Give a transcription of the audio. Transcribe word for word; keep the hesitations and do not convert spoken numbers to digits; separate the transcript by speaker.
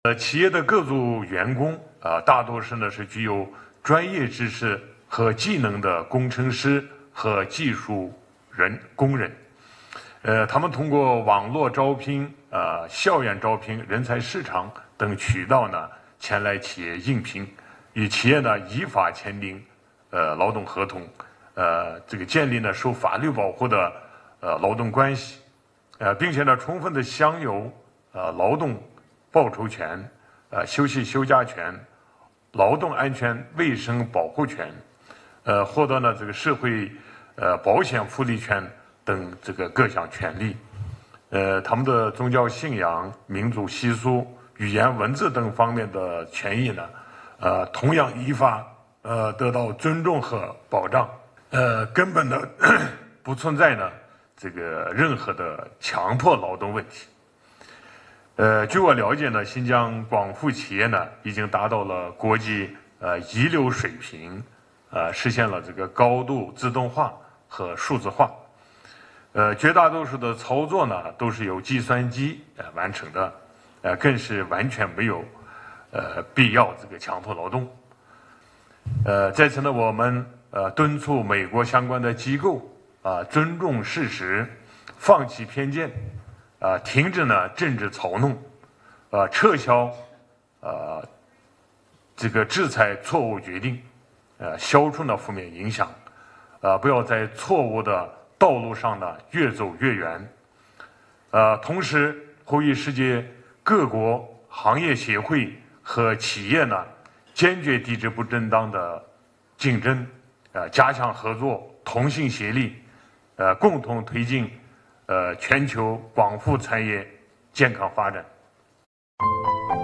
Speaker 1: 呃，企业的各组员工啊、呃，大多是呢是具有专业知识和技能的工程师和技术人工人。呃，他们通过网络招聘、呃校园招聘、人才市场等渠道呢，前来企业应聘，与企业呢依法签订呃劳动合同，呃这个建立呢受法律保护的呃劳动关系，呃，并且呢充分的享有呃劳动报酬权、呃休息休假权、劳动安全卫生保护权，呃，获得呢这个社会呃保险福利权等这个各项权利。呃，他们的宗教信仰、民族习俗、语言文字等方面的权益呢，呃，同样依法呃得到尊重和保障。呃，根本的不存在呢这个任何的强迫劳动问题。呃，据我了解呢，新疆广富企业呢已经达到了国际呃一流水平，呃，实现了这个高度自动化和数字化。呃，绝大多数的操作呢都是由计算机呃完成的，呃，更是完全没有呃必要这个强迫劳动。呃，在此呢，我们呃敦促美国相关的机构啊、呃、尊重事实，放弃偏见，啊、呃，停止呢政治操弄，呃，撤销呃这个制裁错误决定，呃，消除呢负面影响，呃，不要在错误的道路上呢越走越远。呃，同时呼吁世界各国行业协会和企业呢，坚决抵制不正当的竞争，呃，加强合作，同心协力，呃，共同推进呃全球广富产业健康发展。